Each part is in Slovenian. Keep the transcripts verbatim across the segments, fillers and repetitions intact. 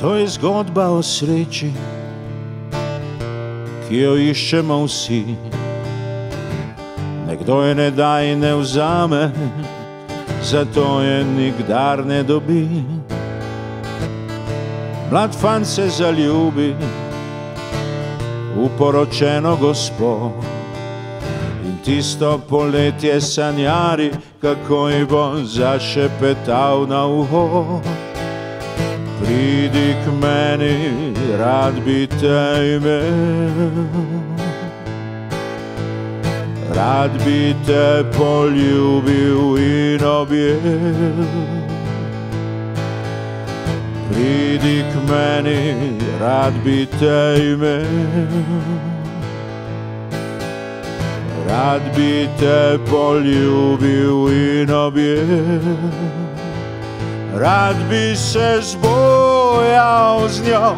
To je zgodba o sreči, ki jo iščemo vsi. Nekdo je ne da in ne vzame, zato je nikdar ne dobi. Mlad fant se zaljubi v poročeno gospo in tisto poletje sanjari, kako ji bo zašepetal na uho. Pridi k meni, rad bi te imel, rad bi te poljubil in objel. Pridi k meni, rad bi te imel, rad bi te poljubil in objel. Rad bi se zbojal z njo,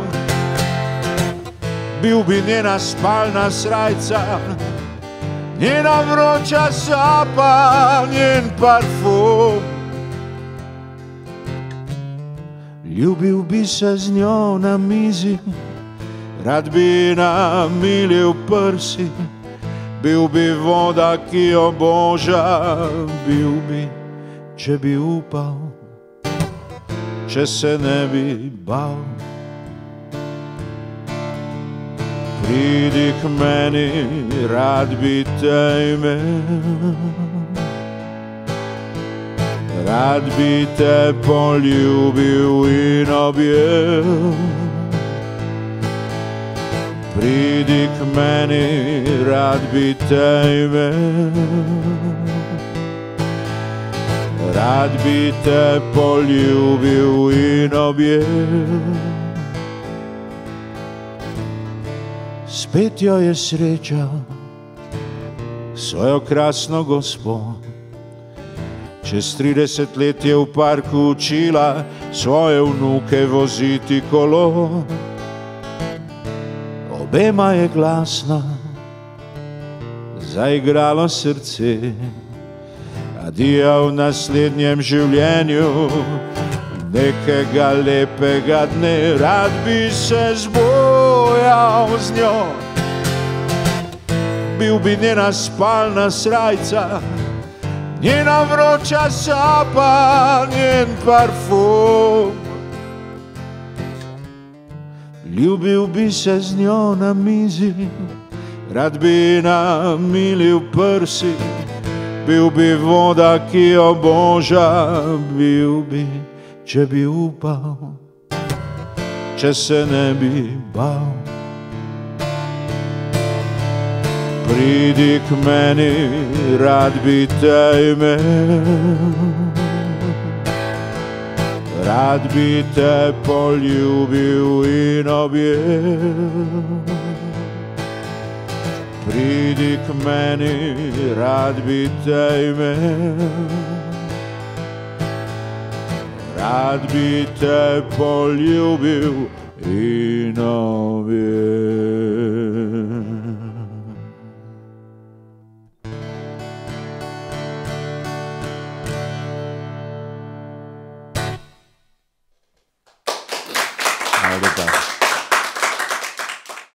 bil bi njena spalna srajca, njena vroča sapa, njen parfum. Ljubil bi se z njo na mizi, rad bi namilil prsi, bil bi voda, ki jo boža, bil bi, če bi upal, če se ne bi bal. Pridi k meni, rad bi te imel, rad bi te poljubil in objel. Pridi k meni, rad bi te imel, rad bi te poljubil in objel. Spet jo je srečal, svojo krasno gospo. Čez trideset let je v parku učila svoje vnuke voziti kolo. Obema je glasno zaigralo srce, adija v naslednjem življenju, nekega lepega dne. Rad bi se zbojal z njo, bil bi njena spalna srajca, njena vroča sapa, njen parfum. Ljubil bi se z njo na mizi, rad bi namilil prsi, bil bi voda, ki jo boža, bil bi, če bi upal, če se ne bi bal. Pridi k meni, rad bi te imel, rad bi te poljubil in objel. Pridi k meni, rad bi te imel, rad bi te poljubil in objel. Hvala lepa.